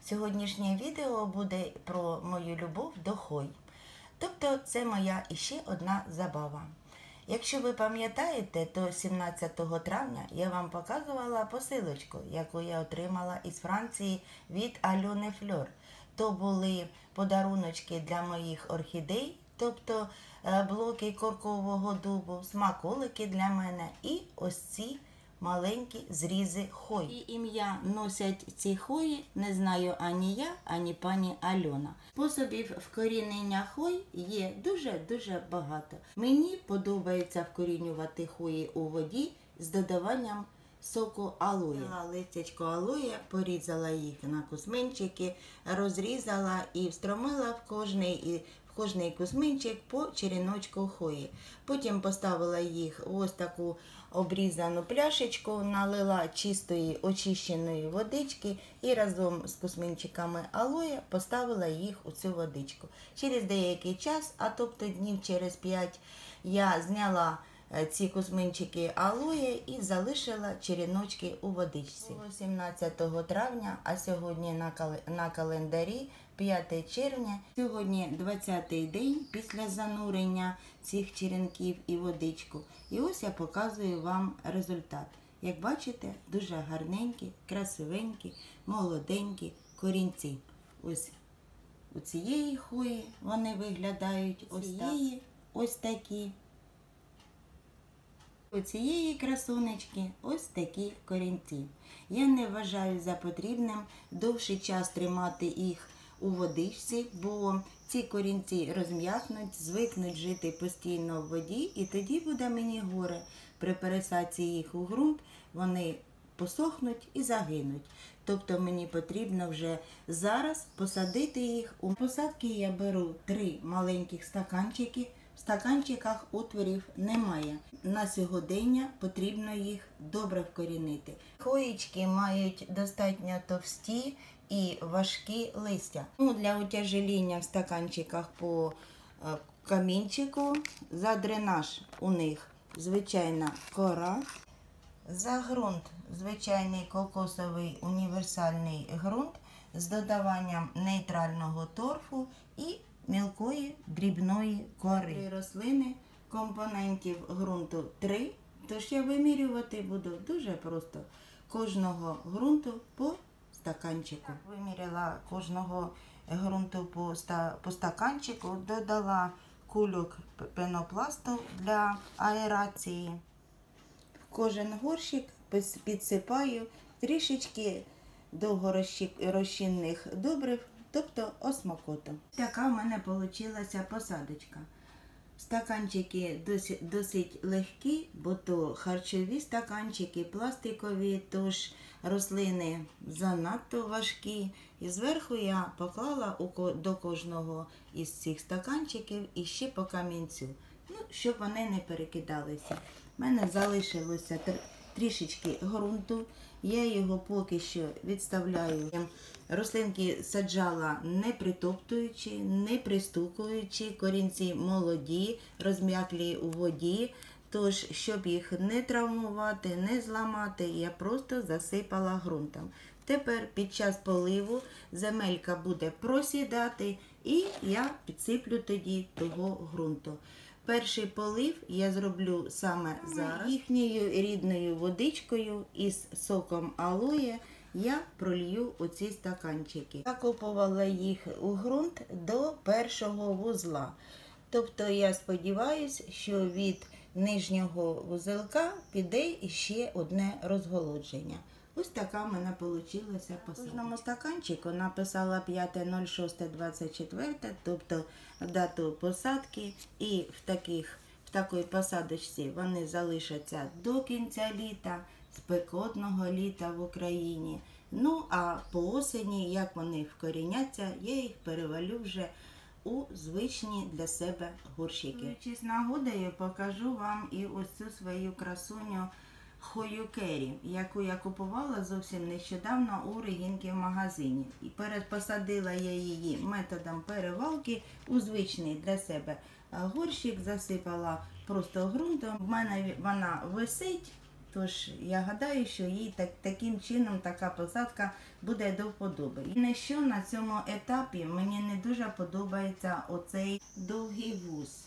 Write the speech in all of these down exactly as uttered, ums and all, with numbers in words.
Сьогоднішнє відео буде про мою любов до хой. Тобто це моя іще одна забава. Якщо ви пам'ятаєте, то сімнадцятого травня я вам показувала посилочку, яку я отримала із Франції від Альони Фльор. То були подаруночки для моїх орхідей, тобто блоки коркового дубу, смаколики для мене і ось ці маленькі зрізи хої. І ім'я носять ці хої, не знаю ані я, ані пані Альона. Способів вкорінення хой є дуже-дуже багато. Мені подобається вкорінювати хої у воді з додаванням соку алоє. Взяла листячко алоє, порізала їх на кусминчики, розрізала і встромила в кожний і кожний кусминчик по череночку хої. Потім поставила їх в ось таку обрізану пляшечку, налила чистої очищеної водички і разом з кусминчиками алоє поставила їх у цю водичку. Через деякий час, а тобто днів через п'ять, я зняла ці кусминчики алоє і залишила череночки у водичці. Було сімнадцятого травня, а сьогодні на, кал... на календарі п'яте червня. Сьогодні двадцятий день після занурення цих черенків і водичку. І ось я показую вам результат. Як бачите, дуже гарненькі, красивенькі, молоденькі корінці. Ось у цієї хої вони виглядають ось цієї, ось такі. У цієї красунечки ось такі корінці. Я не вважаю за потрібним довший час тримати їх у водичці, бо ці корінці розм'якнуть, звикнуть жити постійно в воді, і тоді буде мені горе. При пересадці їх у ґрунт вони посохнуть і загинуть. Тобто мені потрібно вже зараз посадити їх. У посадки я беру три маленьких стаканчики. В стаканчиках отворів немає. На сьогодення потрібно їх добре вкорінити. Хоїчки мають достатньо товсті і важкі листя. Ну, для утяжеління в стаканчиках по камінчику за дренаж у них звичайна кора. За ґрунт звичайний кокосовий універсальний ґрунт з додаванням нейтрального торфу і мілкої дрібної кори. Три рослини, компонентів ґрунту три, тож я вимірювати буду дуже просто. Кожного ґрунту по стаканчику. Виміряла кожного ґрунту по, ста, по стаканчику, додала кульок пенопласту для аерації. В кожен горщик підсипаю трішечки довгорозчинних добрив, тобто осмокоту. Така в мене вийшла посадочка. Стаканчики досить, досить легкі, бо то харчові стаканчики, пластикові, тож рослини занадто важкі. І зверху я поклала до кожного із цих стаканчиків іще по камінцю, ну, щоб вони не перекидалися. У мене залишилося трішечки ґрунту, я його поки що відставляю. Рослинки саджала не притоптуючи, не пристукуючи, корінці молоді, розм'яклі у воді, тож, щоб їх не травмувати, не зламати, я просто засипала ґрунтом. Тепер під час поливу земелька буде просідати і я підсиплю тоді того ґрунту. Перший полив я зроблю саме зараз. Їхньою рідною водичкою із соком алоє я пролью оці стаканчики. Закопувала їх у ґрунт до першого вузла. Тобто я сподіваюся, що від нижнього вузелка піде ще одне розголодження. Ось така в мене вийшла посадка. В кожному стаканчику написала п'яте шосте двадцять четверте, тобто дату посадки, і в, таких, в такій посадочці вони залишаться до кінця літа, спекотного літа в Україні. Ну, а по осені, як вони вкоріняться, я їх перевалю вже у звичні для себе горщики. З нагодою покажу вам і ось цю свою красуню хою кері, яку я купувала зовсім нещодавно у Регінки в магазині. І перепосадила я її методом перевалки у звичний для себе горщик, засипала просто ґрунтом. В мене вона висить Тож я гадаю, що їй так, таким чином така посадка буде до вподоби. І не що на цьому етапі мені не дуже подобається оцей довгий вуз.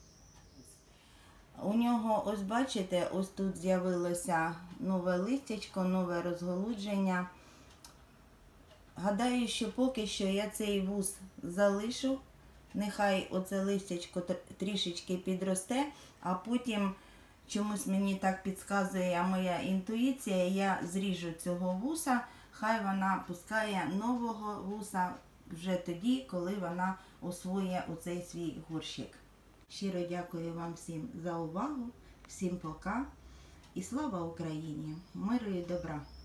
У нього, ось бачите, ось тут з'явилося нове листячко, нове розголудження. Гадаю, що поки що я цей вуз залишу. Нехай оце листячко трішечки підросте, а потім чомусь мені так підказує моя інтуїція, я зріжу цього вуса, хай вона пускає нового вуса вже тоді, коли вона освоює оцей свій горщик. Щиро дякую вам всім за увагу, всім пока і слава Україні, миру і добра!